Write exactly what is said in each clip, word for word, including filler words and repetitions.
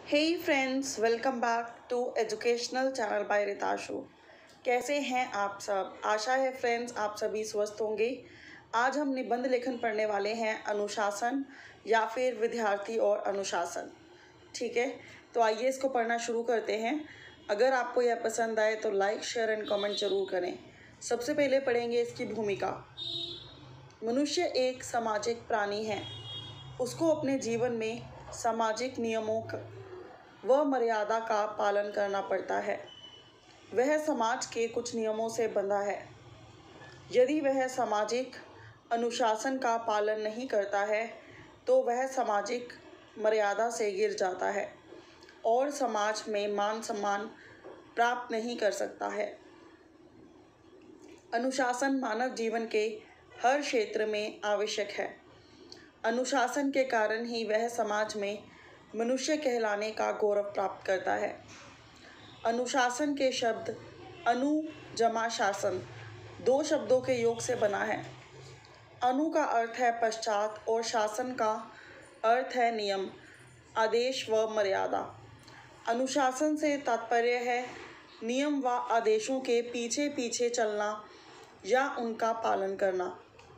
Hey friends, welcome back to educational channel by Ritashu. कैसे हैं आप सब? आशा है फ्रेंड्स आप सभी स्वस्थ होंगे। आज हम निबंध लेखन पढ़ने वाले हैं अनुशासन या फिर विद्यार्थी और अनुशासन। ठीक है, तो आइए इसको पढ़ना शुरू करते हैं। अगर आपको यह पसंद आए तो लाइक शेयर एंड कमेंट जरूर करें। सबसे पहले पढ़ेंगे इसकी भूमिका। मनुष्य एक सामाजिक प्राणी है। उसको अपने जीवन में सामाजिक नियमों व मर्यादा का पालन करना पड़ता है। वह समाज के कुछ नियमों से बंधा है। यदि वह सामाजिक अनुशासन का पालन नहीं करता है तो वह सामाजिक मर्यादा से गिर जाता है और समाज में मान सम्मान प्राप्त नहीं कर सकता है। अनुशासन मानव जीवन के हर क्षेत्र में आवश्यक है। अनुशासन के कारण ही वह समाज में मनुष्य कहलाने का गौरव प्राप्त करता है। अनुशासन के शब्द अनु जमा शासन दो शब्दों के योग से बना है। अनु का अर्थ है पश्चात और शासन का अर्थ है नियम, आदेश व मर्यादा। अनुशासन से तात्पर्य है नियम व आदेशों के पीछे पीछे चलना या उनका पालन करना।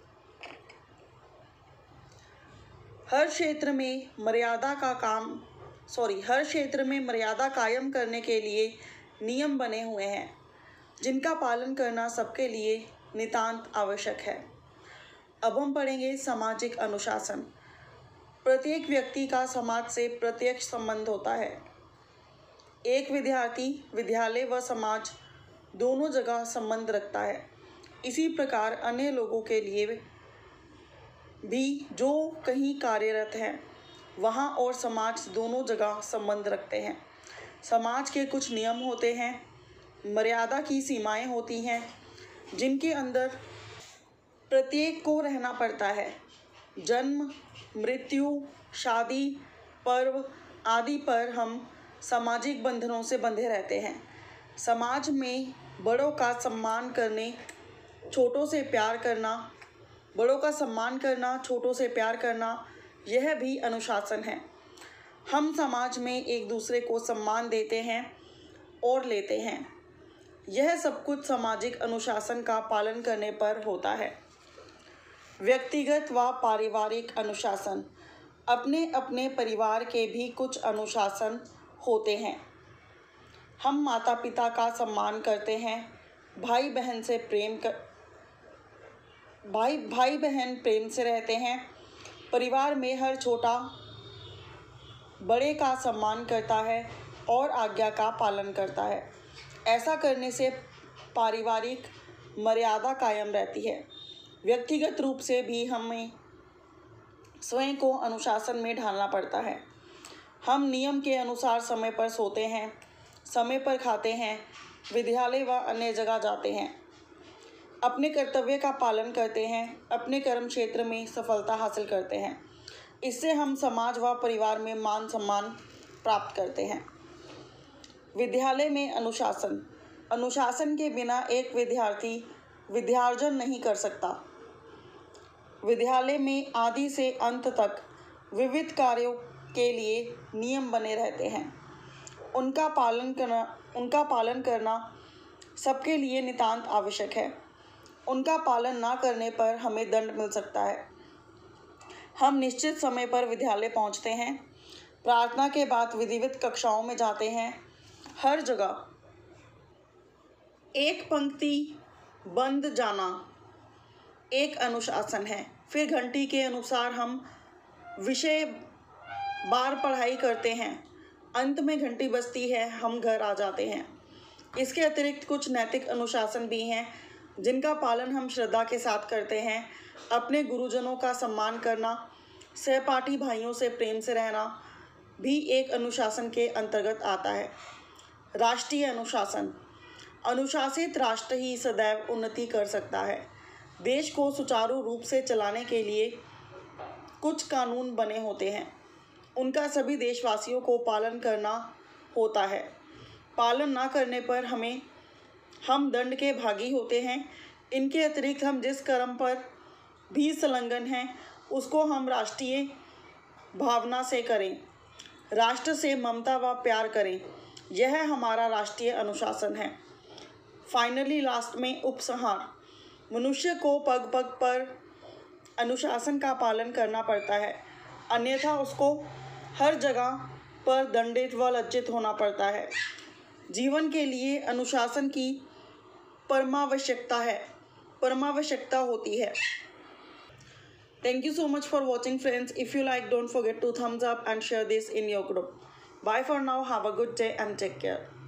हर क्षेत्र में मर्यादा का काम सॉरी हर क्षेत्र में मर्यादा कायम करने के लिए नियम बने हुए हैं जिनका पालन करना सबके लिए नितांत आवश्यक है। अब हम पढ़ेंगे सामाजिक अनुशासन। प्रत्येक व्यक्ति का समाज से प्रत्यक्ष संबंध होता है। एक विद्यार्थी विद्यालय व समाज दोनों जगह संबंध रखता है। इसी प्रकार अन्य लोगों के लिए भी जो कहीं कार्यरत हैं वहाँ और समाज दोनों जगह संबंध रखते हैं। समाज के कुछ नियम होते हैं, मर्यादा की सीमाएं होती हैं जिनके अंदर प्रत्येक को रहना पड़ता है। जन्म, मृत्यु, शादी, पर्व आदि पर हम सामाजिक बंधनों से बंधे रहते हैं। समाज में बड़ों का सम्मान करने छोटों से प्यार करना बड़ों का सम्मान करना छोटों से प्यार करना यह भी अनुशासन है। हम समाज में एक दूसरे को सम्मान देते हैं और लेते हैं। यह सब कुछ सामाजिक अनुशासन का पालन करने पर होता है। व्यक्तिगत व पारिवारिक अनुशासन। अपने अपने परिवार के भी कुछ अनुशासन होते हैं। हम माता पिता का सम्मान करते हैं, भाई बहन से प्रेम कर भाई भाई बहन प्रेम से रहते हैं। परिवार में हर छोटा बड़े का सम्मान करता है और आज्ञा का पालन करता है। ऐसा करने से पारिवारिक मर्यादा कायम रहती है। व्यक्तिगत रूप से भी हमें स्वयं को अनुशासन में ढालना पड़ता है। हम नियम के अनुसार समय पर सोते हैं, समय पर खाते हैं, विद्यालय व अन्य जगह जाते हैं, अपने कर्तव्य का पालन करते हैं, अपने कर्म क्षेत्र में सफलता हासिल करते हैं। इससे हम समाज व परिवार में मान सम्मान प्राप्त करते हैं। विद्यालय में अनुशासन। अनुशासन के बिना एक विद्यार्थी विद्यार्जन नहीं कर सकता। विद्यालय में आदि से अंत तक विविध कार्यों के लिए नियम बने रहते हैं। उनका पालन करना उनका पालन करना सबके लिए नितांत आवश्यक है। उनका पालन ना करने पर हमें दंड मिल सकता है। हम निश्चित समय पर विद्यालय पहुंचते हैं, प्रार्थना के बाद विधिवत कक्षाओं में जाते हैं। हर जगह एक पंक्ति बंद जाना एक अनुशासन है। फिर घंटी के अनुसार हम विषय बार पढ़ाई करते हैं। अंत में घंटी बजती है, हम घर आ जाते हैं। इसके अतिरिक्त कुछ नैतिक अनुशासन भी हैं जिनका पालन हम श्रद्धा के साथ करते हैं। अपने गुरुजनों का सम्मान करना, सहपाठी भाइयों से प्रेम से रहना भी एक अनुशासन के अंतर्गत आता है। राष्ट्रीय अनुशासन। अनुशासित राष्ट्र ही सदैव उन्नति कर सकता है। देश को सुचारू रूप से चलाने के लिए कुछ कानून बने होते हैं, उनका सभी देशवासियों को पालन करना होता है। पालन ना करने पर हमें हम दंड के भागी होते हैं। इनके अतिरिक्त हम जिस कर्म पर भी संलग्न हैं उसको हम राष्ट्रीय भावना से करें। राष्ट्र से ममता व प्यार करें, यह हमारा राष्ट्रीय अनुशासन है। फाइनली लास्ट में उपसंहार। मनुष्य को पग पग पर अनुशासन का पालन करना पड़ता है, अन्यथा उसको हर जगह पर दंडित व लज्जित होना पड़ता है। जीवन के लिए अनुशासन की परमावश्यकता है परमावश्यकता होती है। Thank you so much for watching, friends. If you like, don't forget to thumbs up and share this in your group. Bye for now. Have a good day and take care.